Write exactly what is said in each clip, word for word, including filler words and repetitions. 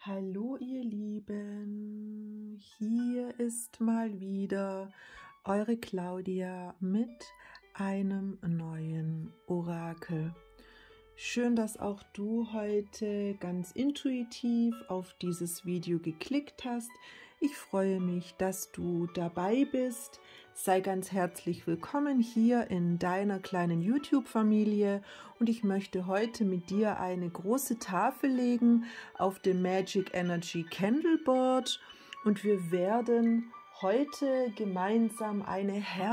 Hallo ihr Lieben, hier ist mal wieder eure Claudia mit einem neuen Orakel. Schön, dass auch du heute ganz intuitiv auf dieses Video geklickt hast. Ich freue mich, dass du dabei bist. Sei ganz herzlich willkommen hier in deiner kleinen YouTube-Familie und ich möchte heute mit dir eine große Tafel legen auf dem Magic Energy Candleboard und wir werden heute gemeinsam eine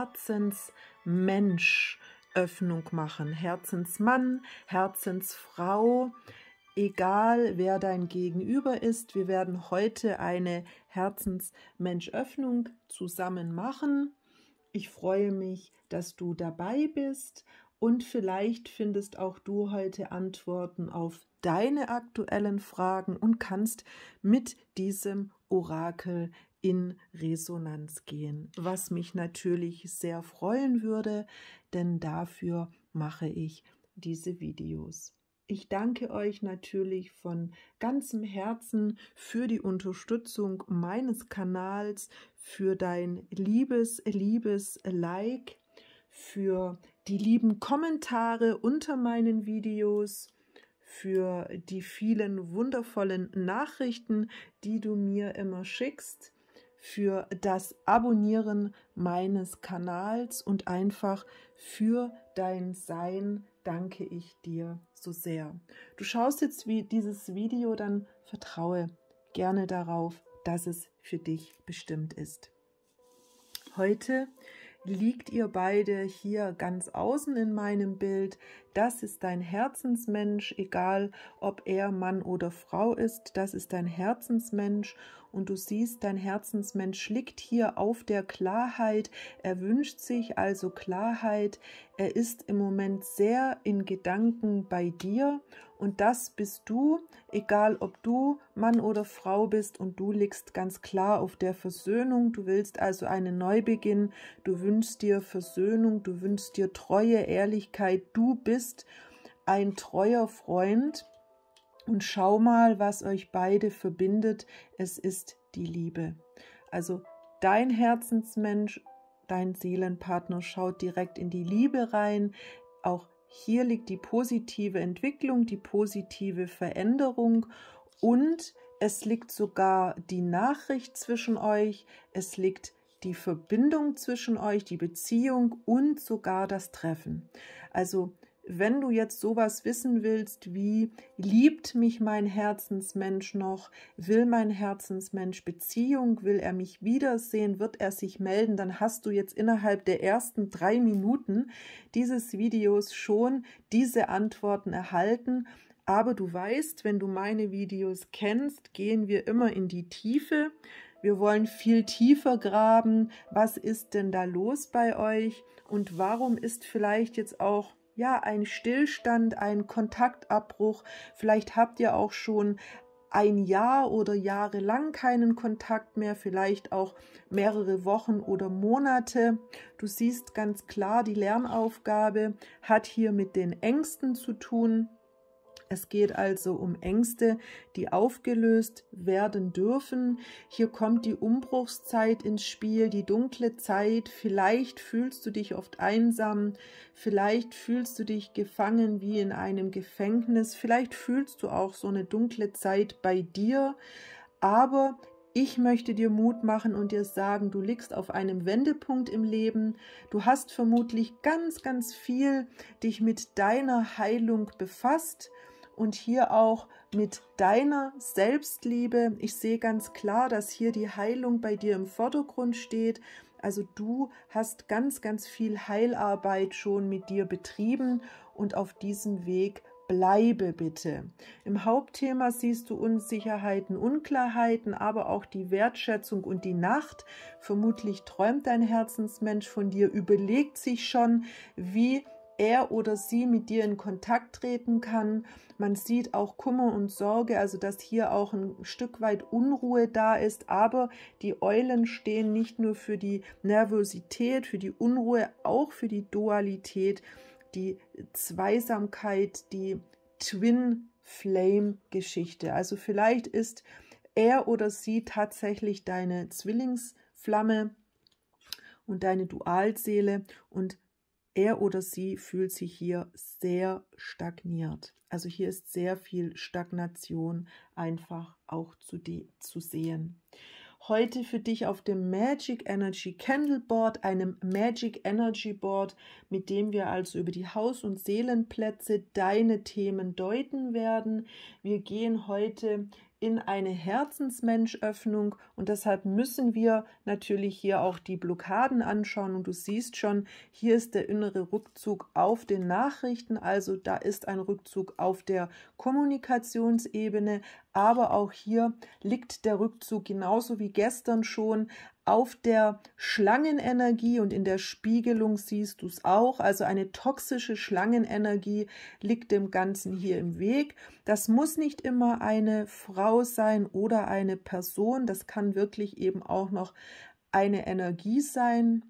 Herzensmensch Öffnung machen. Herzensmann, Herzensfrau, egal wer dein Gegenüber ist, wir werden heute eine Herzensmensch-Öffnung zusammen machen. Ich freue mich, dass du dabei bist und vielleicht findest auch du heute Antworten auf deine aktuellen Fragen und kannst mit diesem Orakel in Resonanz gehen, was mich natürlich sehr freuen würde, denn dafür mache ich diese Videos. Ich danke euch natürlich von ganzem Herzen für die Unterstützung meines Kanals, für dein liebes, liebes Like, für die lieben Kommentare unter meinen Videos, für die vielen wundervollen Nachrichten, die du mir immer schickst, für das Abonnieren meines Kanals und einfach für dein Sein danke ich dir so sehr. Du schaust jetzt wie dieses Video, dann vertraue gerne darauf, dass es für dich bestimmt ist. Heute liegt ihr beide hier ganz außen in meinem Bild. Das ist dein Herzensmensch, egal ob er Mann oder Frau ist, das ist dein Herzensmensch. Und du siehst, dein Herzensmensch liegt hier auf der Klarheit. Er wünscht sich also Klarheit. Er ist im Moment sehr in Gedanken bei dir. Und das bist du, egal ob du Mann oder Frau bist. Und du liegst ganz klar auf der Versöhnung. Du willst also einen Neubeginn. Du wünschst dir Versöhnung. Du wünschst dir Treue, Ehrlichkeit. Du bist ein treuer Freund. Und schau mal, was euch beide verbindet. Es ist die Liebe. Also dein Herzensmensch, dein Seelenpartner schaut direkt in die Liebe rein. Auch hier liegt die positive Entwicklung, die positive Veränderung und es liegt sogar die Nachricht zwischen euch. Es liegt die Verbindung zwischen euch, die Beziehung und sogar das Treffen. Also wenn du jetzt sowas wissen willst wie, liebt mich mein Herzensmensch noch, will mein Herzensmensch Beziehung, will er mich wiedersehen, wird er sich melden, dann hast du jetzt innerhalb der ersten drei Minuten dieses Videos schon diese Antworten erhalten. Aber du weißt, wenn du meine Videos kennst, gehen wir immer in die Tiefe. Wir wollen viel tiefer graben. Was ist denn da los bei euch? Und warum ist vielleicht jetzt auch ja, ein Stillstand, ein Kontaktabbruch, vielleicht habt ihr auch schon ein Jahr oder jahrelang keinen Kontakt mehr, vielleicht auch mehrere Wochen oder Monate. Du siehst ganz klar, die Lernaufgabe hat hier mit den Ängsten zu tun. Es geht also um Ängste, die aufgelöst werden dürfen. Hier kommt die Umbruchszeit ins Spiel, die dunkle Zeit. Vielleicht fühlst du dich oft einsam, vielleicht fühlst du dich gefangen wie in einem Gefängnis, vielleicht fühlst du auch so eine dunkle Zeit bei dir, aber ich möchte dir Mut machen und dir sagen, du liegst auf einem Wendepunkt im Leben. Du hast vermutlich ganz, ganz viel dich mit deiner Heilung befasst. Und hier auch mit deiner Selbstliebe. Ich sehe ganz klar, dass hier die Heilung bei dir im Vordergrund steht. Also du hast ganz, ganz viel Heilarbeit schon mit dir betrieben und auf diesem Weg bleibe bitte. Im Hauptthema siehst du Unsicherheiten, Unklarheiten, aber auch die Wertschätzung und die Nacht. Vermutlich träumt dein Herzensmensch von dir, überlegt sich schon, wie er oder sie mit dir in Kontakt treten kann. Man sieht auch Kummer und Sorge, also dass hier auch ein Stück weit Unruhe da ist, aber die Eulen stehen nicht nur für die Nervosität, für die Unruhe, auch für die Dualität, die Zweisamkeit, die Twin Flame-Geschichte. Also vielleicht ist er oder sie tatsächlich deine Zwillingsflamme und deine Dualseele und er oder sie fühlt sich hier sehr stagniert. Also hier ist sehr viel Stagnation einfach auch zu, die, zu sehen. Heute für dich auf dem Magic Energy Candle Board, einem Magic Energy Board, mit dem wir also über die Haus- und Seelenplätze deine Themen deuten werden. Wir gehen heute in eine Herzensmenschöffnung und deshalb müssen wir natürlich hier auch die Blockaden anschauen und du siehst schon, hier ist der innere Rückzug auf den Nachrichten, also da ist ein Rückzug auf der Kommunikationsebene, aber auch hier liegt der Rückzug genauso wie gestern schon auf der Schlangenenergie und in der Spiegelung siehst du es auch, also eine toxische Schlangenenergie liegt dem Ganzen hier im Weg. Das muss nicht immer eine Frau sein oder eine Person, das kann wirklich eben auch noch eine Energie sein,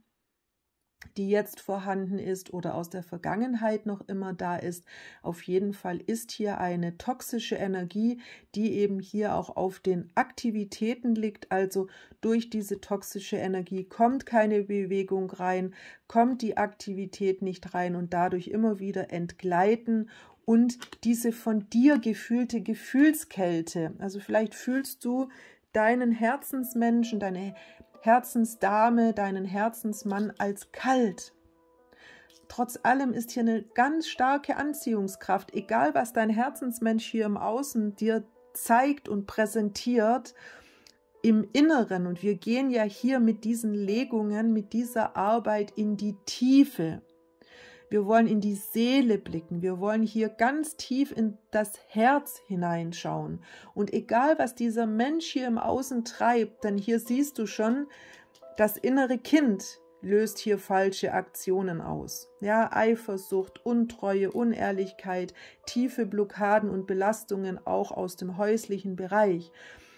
die jetzt vorhanden ist oder aus der Vergangenheit noch immer da ist. Auf jeden Fall ist hier eine toxische Energie, die eben hier auch auf den Aktivitäten liegt. Also durch diese toxische Energie kommt keine Bewegung rein, kommt die Aktivität nicht rein und dadurch immer wieder entgleiten. Und diese von dir gefühlte Gefühlskälte, also vielleicht fühlst du deinen Herzensmenschen, deine Herzensdame, deinen Herzensmann als kalt. Trotz allem ist hier eine ganz starke Anziehungskraft, egal was dein Herzensmensch hier im Außen dir zeigt und präsentiert, im Inneren. Und wir gehen ja hier mit diesen Legungen, mit dieser Arbeit in die Tiefe. Wir wollen in die Seele blicken, wir wollen hier ganz tief in das Herz hineinschauen. Und egal, was dieser Mensch hier im Außen treibt, denn hier siehst du schon, das innere Kind löst hier falsche Aktionen aus. Ja, Eifersucht, Untreue, Unehrlichkeit, tiefe Blockaden und Belastungen auch aus dem häuslichen Bereich.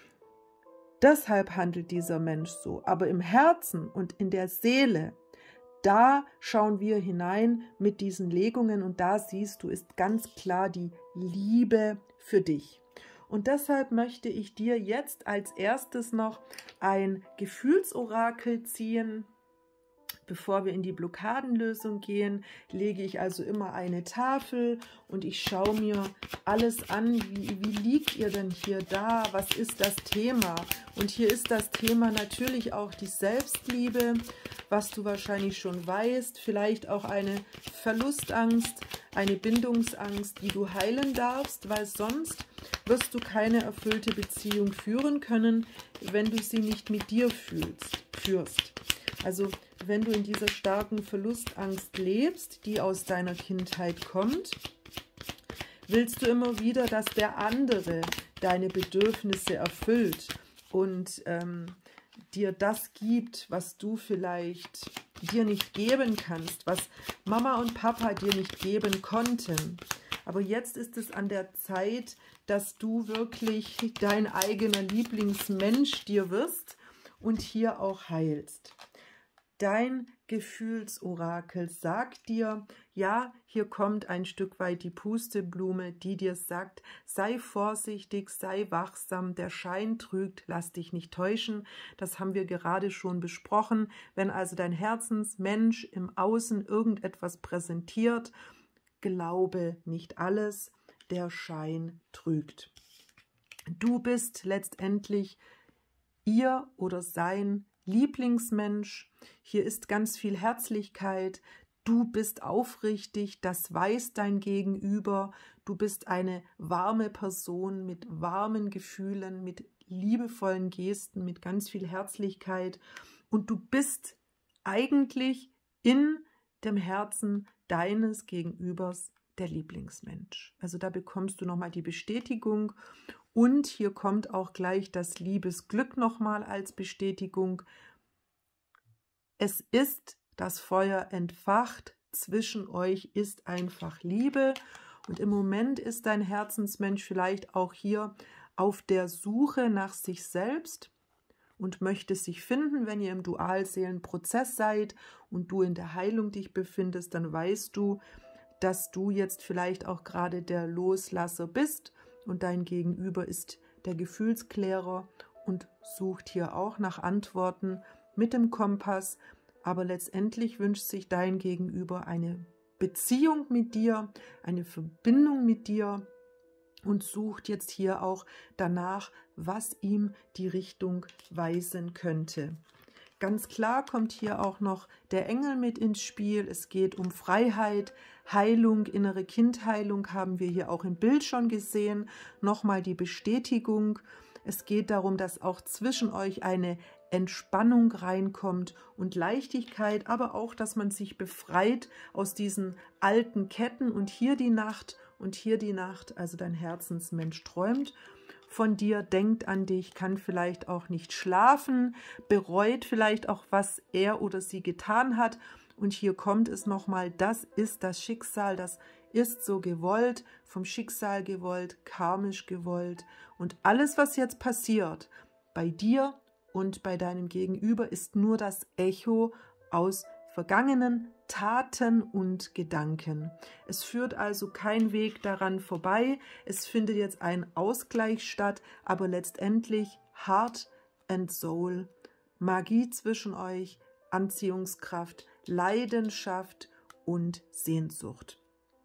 Deshalb handelt dieser Mensch so. Aber im Herzen und in der Seele, da schauen wir hinein mit diesen Legungen und da siehst du, ist ganz klar die Liebe für dich. Und deshalb möchte ich dir jetzt als erstes noch ein Gefühlsorakel ziehen. Bevor wir in die Blockadenlösung gehen, lege ich also immer eine Tafel und ich schaue mir alles an, wie, wie liegt ihr denn hier da, was ist das Thema? Und hier ist das Thema natürlich auch die Selbstliebe, was du wahrscheinlich schon weißt, vielleicht auch eine Verlustangst, eine Bindungsangst, die du heilen darfst, weil sonst wirst du keine erfüllte Beziehung führen können, wenn du sie nicht mit dir fühlst, führst. Also wenn du in dieser starken Verlustangst lebst, die aus deiner Kindheit kommt, willst du immer wieder, dass der andere deine Bedürfnisse erfüllt und ähm, dir das gibt, was du vielleicht dir nicht geben kannst, was Mama und Papa dir nicht geben konnten. Aber jetzt ist es an der Zeit, dass du wirklich dein eigener Lieblingsmensch dir wirst und hier auch heilst. Dein Gefühlsorakel sagt dir, ja, hier kommt ein Stück weit die Pusteblume, die dir sagt, sei vorsichtig, sei wachsam, der Schein trügt, lass dich nicht täuschen. Das haben wir gerade schon besprochen. Wenn also dein Herzensmensch im Außen irgendetwas präsentiert, glaube nicht alles, der Schein trügt. Du bist letztendlich ihr oder sein Lieblingsmensch, hier ist ganz viel Herzlichkeit, du bist aufrichtig, das weiß dein Gegenüber, du bist eine warme Person mit warmen Gefühlen, mit liebevollen Gesten, mit ganz viel Herzlichkeit und du bist eigentlich in dem Herzen deines Gegenübers der Lieblingsmensch. Also da bekommst du nochmal die Bestätigung. Und hier kommt auch gleich das Liebesglück nochmal als Bestätigung. Es ist das Feuer entfacht, zwischen euch ist einfach Liebe. Und im Moment ist dein Herzensmensch vielleicht auch hier auf der Suche nach sich selbst und möchte sich finden. Wenn ihr im Dualseelenprozess seid und du in der Heilung dich befindest, dann weißt du, dass du jetzt vielleicht auch gerade der Loslasser bist und dein Gegenüber ist der Gefühlsklärer und sucht hier auch nach Antworten mit dem Kompass. Aber letztendlich wünscht sich dein Gegenüber eine Beziehung mit dir, eine Verbindung mit dir und sucht jetzt hier auch danach, was ihm die Richtung weisen könnte. Ganz klar kommt hier auch noch der Engel mit ins Spiel. Es geht um Freiheit, Heilung, innere Kindheilung haben wir hier auch im Bild schon gesehen. Nochmal die Bestätigung. Es geht darum, dass auch zwischen euch eine Entspannung reinkommt und Leichtigkeit, aber auch, dass man sich befreit aus diesen alten Ketten. Und hier die Nacht und hier die Nacht, also dein Herzensmensch träumt von dir, denkt an dich, kann vielleicht auch nicht schlafen, bereut vielleicht auch, was er oder sie getan hat. Und hier kommt es nochmal, das ist das Schicksal, das ist so gewollt, vom Schicksal gewollt, karmisch gewollt. Und alles, was jetzt passiert, bei dir und bei deinem Gegenüber, ist nur das Echo aus vergangenen Taten und Gedanken. Es führt also kein Weg daran vorbei. Es findet jetzt ein Ausgleich statt, aber letztendlich Heart and Soul, Magie zwischen euch, Anziehungskraft, Leidenschaft und Sehnsucht.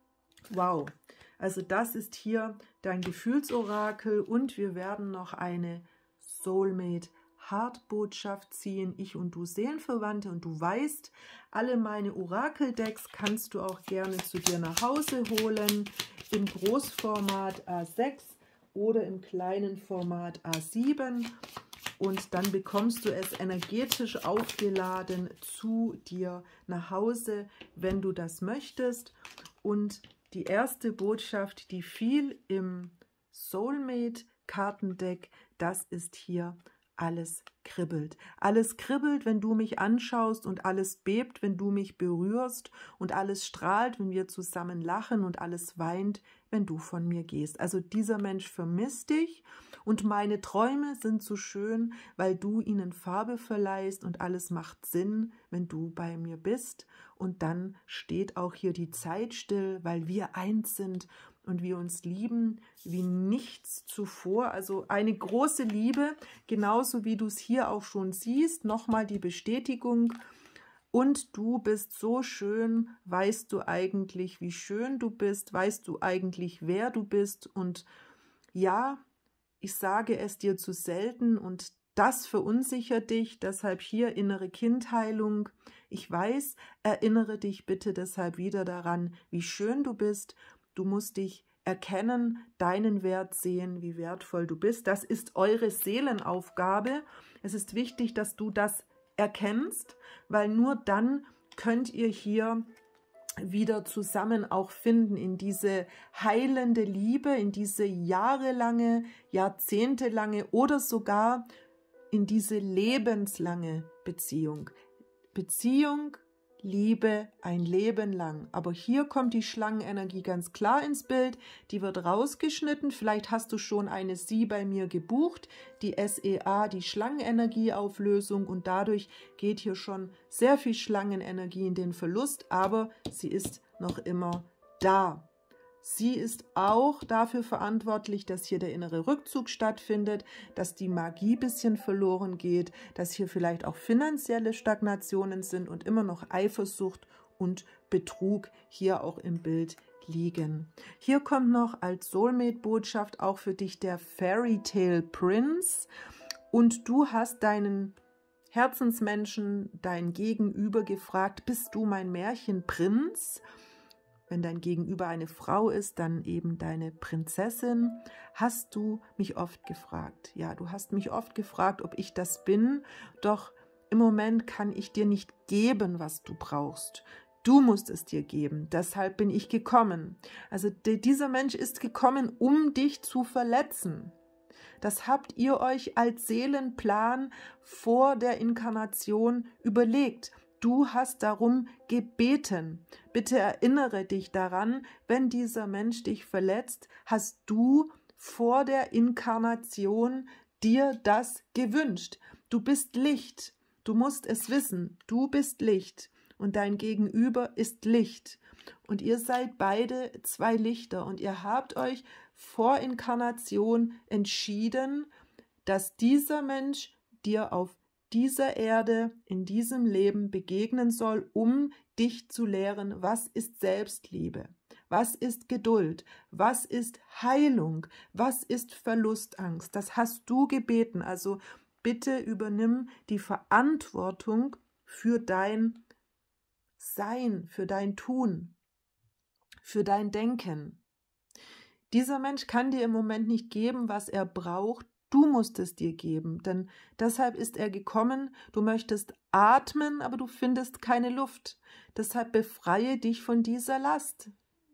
Wow, also das ist hier dein Gefühlsorakel und wir werden noch eine Soulmate Heartbotschaft ziehen, ich und du Seelenverwandte, und du weißt, alle meine Orakeldecks kannst du auch gerne zu dir nach Hause holen, im Großformat A sechs oder im kleinen Format A sieben, und dann bekommst du es energetisch aufgeladen zu dir nach Hause, wenn du das möchtest. Und die erste Botschaft, die fiel im Soulmate Kartendeck, das ist hier: alles kribbelt. Alles kribbelt, wenn du mich anschaust, und alles bebt, wenn du mich berührst, und alles strahlt, wenn wir zusammen lachen, und alles weint, wenn du von mir gehst. Also dieser Mensch vermisst dich, und meine Träume sind so schön, weil du ihnen Farbe verleihst, und alles macht Sinn, wenn du bei mir bist. Und dann steht auch hier die Zeit still, weil wir eins sind und wir uns lieben wie nichts zuvor. Also eine große Liebe, genauso wie du es hier auch schon siehst. Nochmal die Bestätigung. Und du bist so schön, weißt du eigentlich, wie schön du bist, weißt du eigentlich, wer du bist. Und ja, ich sage es dir zu selten, und das verunsichert dich, deshalb hier innere Kindheilung. Ich weiß, erinnere dich bitte deshalb wieder daran, wie schön du bist. Du musst dich erkennen, deinen Wert sehen, wie wertvoll du bist. Das ist eure Seelenaufgabe. Es ist wichtig, dass du das erkennst, weil nur dann könnt ihr hier wieder zusammen auch finden in diese heilende Liebe, in diese jahrelange, jahrzehntelange oder sogar in diese lebenslange Beziehung. Beziehung, Liebe, ein Leben lang. Aber hier kommt die Schlangenenergie ganz klar ins Bild. Die wird rausgeschnitten. Vielleicht hast du schon eine Sie bei mir gebucht, die S E A, die Schlangenenergieauflösung. Und dadurch geht hier schon sehr viel Schlangenenergie in den Verlust. Aber sie ist noch immer da. Sie ist auch dafür verantwortlich, dass hier der innere Rückzug stattfindet, dass die Magie ein bisschen verloren geht, dass hier vielleicht auch finanzielle Stagnationen sind und immer noch Eifersucht und Betrug hier auch im Bild liegen. Hier kommt noch als Soulmate-Botschaft auch für dich der Fairy Tale Prince, und du hast deinen Herzensmenschen, dein Gegenüber gefragt: Bist du mein Märchenprinz? Wenn dein Gegenüber eine Frau ist, dann eben deine Prinzessin. Hast du mich oft gefragt? Ja, du hast mich oft gefragt, ob ich das bin, doch im Moment kann ich dir nicht geben, was du brauchst. Du musst es dir geben, deshalb bin ich gekommen. Also dieser Mensch ist gekommen, um dich zu verletzen. Das habt ihr euch als Seelenplan vor der Inkarnation überlegt. Du hast darum gebeten. Bitte erinnere dich daran, wenn dieser Mensch dich verletzt, hast du vor der Inkarnation dir das gewünscht. Du bist Licht. Du musst es wissen. Du bist Licht und dein Gegenüber ist Licht. Und ihr seid beide zwei Lichter und ihr habt euch vor Inkarnation entschieden, dass dieser Mensch dir auf dieser Erde, in diesem Leben begegnen soll, um dich zu lehren, was ist Selbstliebe, was ist Geduld, was ist Heilung, was ist Verlustangst. Das hast du gebeten, also bitte übernimm die Verantwortung für dein Sein, für dein Tun, für dein Denken. Dieser Mensch kann dir im Moment nicht geben, was er braucht. Du musst es dir geben, denn deshalb ist er gekommen. Du möchtest atmen, aber du findest keine Luft. Deshalb befreie dich von dieser Last.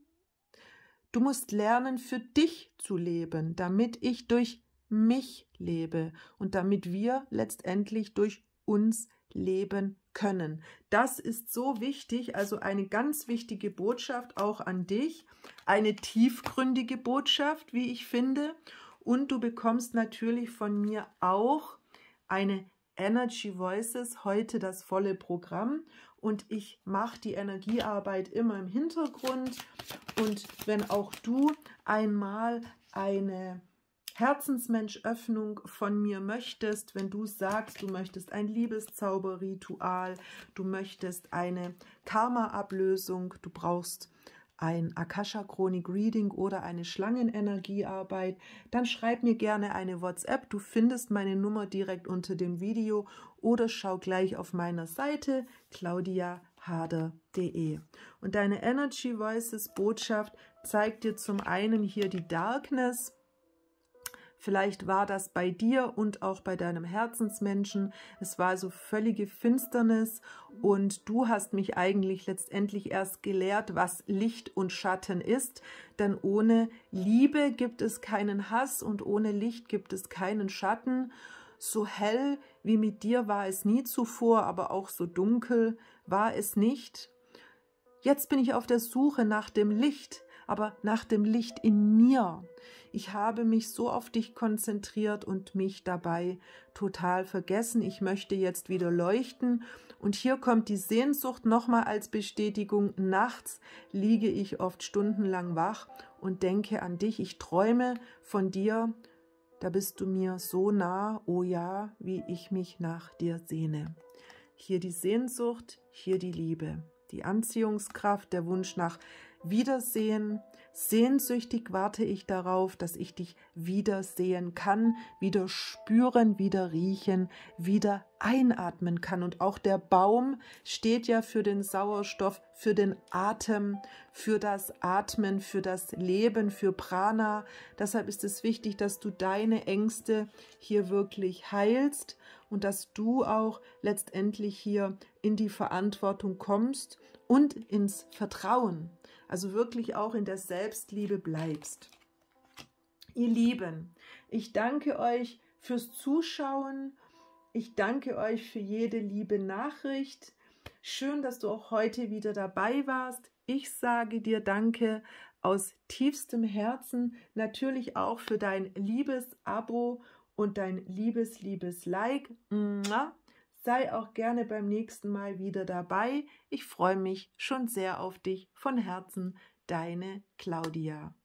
Du musst lernen, für dich zu leben, damit ich durch mich lebe und damit wir letztendlich durch uns leben können. Das ist so wichtig, also eine ganz wichtige Botschaft auch an dich, eine tiefgründige Botschaft, wie ich finde. Und du bekommst natürlich von mir auch eine Energy Voices, heute das volle Programm. Und ich mache die Energiearbeit immer im Hintergrund. Und wenn auch du einmal eine Herzensmenschöffnung von mir möchtest, wenn du sagst, du möchtest ein Liebeszauberritual, du möchtest eine Karma-Ablösung, du brauchst ein Akasha-Chronik-Reading oder eine Schlangenenergiearbeit, dann schreib mir gerne eine WhatsApp. Du findest meine Nummer direkt unter dem Video oder schau gleich auf meiner Seite claudia hader punkt de. Und deine Energy Voices Botschaft zeigt dir zum einen hier die Darkness. Vielleicht war das bei dir und auch bei deinem Herzensmenschen. Es war also völlige Finsternis und du hast mich eigentlich letztendlich erst gelehrt, was Licht und Schatten ist. Denn ohne Liebe gibt es keinen Hass und ohne Licht gibt es keinen Schatten. So hell wie mit dir war es nie zuvor, aber auch so dunkel war es nicht. Jetzt bin ich auf der Suche nach dem Licht, aber nach dem Licht in mir. Ich habe mich so auf dich konzentriert und mich dabei total vergessen. Ich möchte jetzt wieder leuchten. Und hier kommt die Sehnsucht nochmal als Bestätigung. Nachts liege ich oft stundenlang wach und denke an dich. Ich träume von dir. Da bist du mir so nah, oh ja, wie ich mich nach dir sehne. Hier die Sehnsucht, hier die Liebe. Die Anziehungskraft, der Wunsch nach Wiedersehen. Sehnsüchtig warte ich darauf, dass ich dich wiedersehen kann, wieder spüren, wieder riechen, wieder einatmen kann. Und auch der Baum steht ja für den Sauerstoff, für den Atem, für das Atmen, für das Leben, für Prana. Deshalb ist es wichtig, dass du deine Ängste hier wirklich heilst und dass du auch letztendlich hier in die Verantwortung kommst und ins Vertrauen. Also wirklich auch in der Selbstliebe bleibst. Ihr Lieben, ich danke euch fürs Zuschauen. Ich danke euch für jede liebe Nachricht. Schön, dass du auch heute wieder dabei warst. Ich sage dir Danke aus tiefstem Herzen. Natürlich auch für dein liebes Abo und dein liebes, liebes Like. Sei auch gerne beim nächsten Mal wieder dabei. Ich freue mich schon sehr auf dich. Von Herzen, deine Claudia.